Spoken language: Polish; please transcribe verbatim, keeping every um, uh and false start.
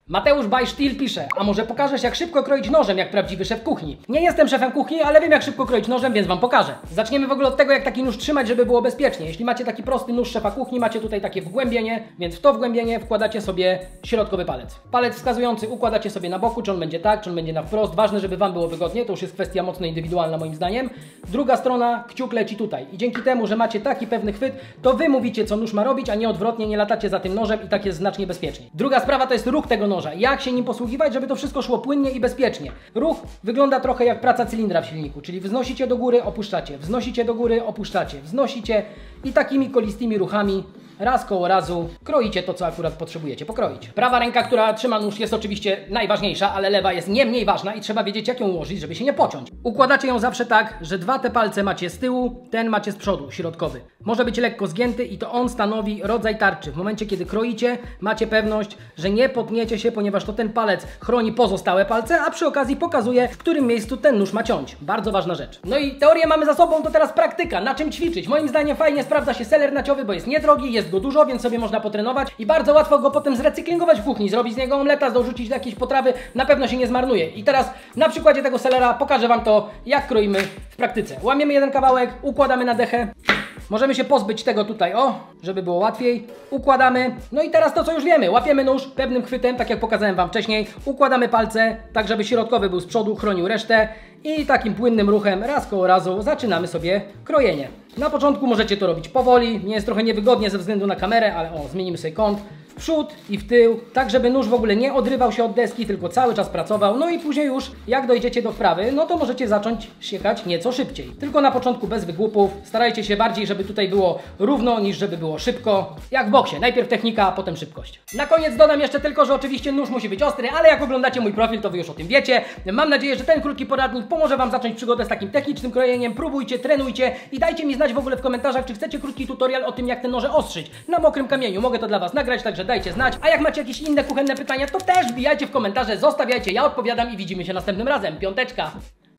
Mateusz Bajsztil pisze, a może pokażesz jak szybko kroić nożem jak prawdziwy szef kuchni? Nie jestem szefem kuchni, ale wiem jak szybko kroić nożem, więc wam pokażę. Zaczniemy w ogóle od tego jak taki nóż trzymać, żeby było bezpiecznie. Jeśli macie taki prosty nóż szefa kuchni, macie tutaj takie wgłębienie, więc w to wgłębienie wkładacie sobie środkowy palec. Palec wskazujący układacie sobie na boku, czy on będzie tak, czy on będzie na wprost. Ważne, żeby wam było wygodnie, to już jest kwestia mocno indywidualna moim zdaniem. Druga strona, kciuk leci tutaj i dzięki temu, że macie taki pewny chwyt, to wy mówicie co nóż ma robić, a nie odwrotnie, nie latacie za tym nożem i tak jest znacznie bezpieczniej. Druga sprawa to jest ruch tego noża. Jak się nim posługiwać, żeby to wszystko szło płynnie i bezpiecznie. Ruch wygląda trochę jak praca cylindra w silniku, czyli wznosicie do góry, opuszczacie, wznosicie do góry, opuszczacie, wznosicie i takimi kolistymi ruchami raz koło razu kroicie to, co akurat potrzebujecie pokroić. Prawa ręka, która trzyma nóż, jest oczywiście najważniejsza, ale lewa jest nie mniej ważna i trzeba wiedzieć, jak ją ułożyć, żeby się nie pociąć. Układacie ją zawsze tak, że dwa te palce macie z tyłu, ten macie z przodu, środkowy. Może być lekko zgięty i to on stanowi rodzaj tarczy. W momencie, kiedy kroicie, macie pewność, że nie potniecie się, ponieważ to ten palec chroni pozostałe palce, a przy okazji pokazuje, w którym miejscu ten nóż ma ciąć. Bardzo ważna rzecz. No i teorię mamy za sobą, to teraz praktyka. Na czym ćwiczyć? Moim zdaniem fajnie sprawdza się seler naciowy, bo jest niedrogi, jest go dużo, więc sobie można potrenować i bardzo łatwo go potem zrecyklingować w kuchni, zrobić z niego omleta, dorzucić do jakiejś potrawy, na pewno się nie zmarnuje. I teraz na przykładzie tego selera pokażę wam to, jak kroimy w praktyce. Łamiemy jeden kawałek, układamy na dechę. Możemy się pozbyć tego tutaj, o, żeby było łatwiej. Układamy. No i teraz to, co już wiemy. Łapiemy nóż pewnym chwytem, tak jak pokazałem wam wcześniej. Układamy palce, tak żeby środkowy był z przodu, chronił resztę. I takim płynnym ruchem, raz koło razu, zaczynamy sobie krojenie. Na początku możecie to robić powoli. Nie jest trochę niewygodnie ze względu na kamerę, ale o, zmienimy sobie kąt. W przód i w tył, tak żeby nóż w ogóle nie odrywał się od deski, tylko cały czas pracował. No i później już, jak dojdziecie do wprawy, no to możecie zacząć siekać nieco szybciej. Tylko na początku bez wygłupów. Starajcie się bardziej, żeby tutaj było równo, niż żeby było szybko. Jak w boksie. Najpierw technika, a potem szybkość. Na koniec dodam jeszcze tylko, że oczywiście nóż musi być ostry, ale jak oglądacie mój profil, to wy już o tym wiecie. Mam nadzieję, że ten krótki poradnik pomoże wam zacząć przygodę z takim technicznym krojeniem. Próbujcie, trenujcie i dajcie mi znać w ogóle w komentarzach, czy chcecie krótki tutorial o tym, jak te noże ostrzyć na mokrym kamieniu. Mogę to dla was nagrać, także dajcie znać. A jak macie jakieś inne kuchenne pytania, to też wbijajcie w komentarze, zostawiajcie, ja odpowiadam i widzimy się następnym razem. Piąteczka!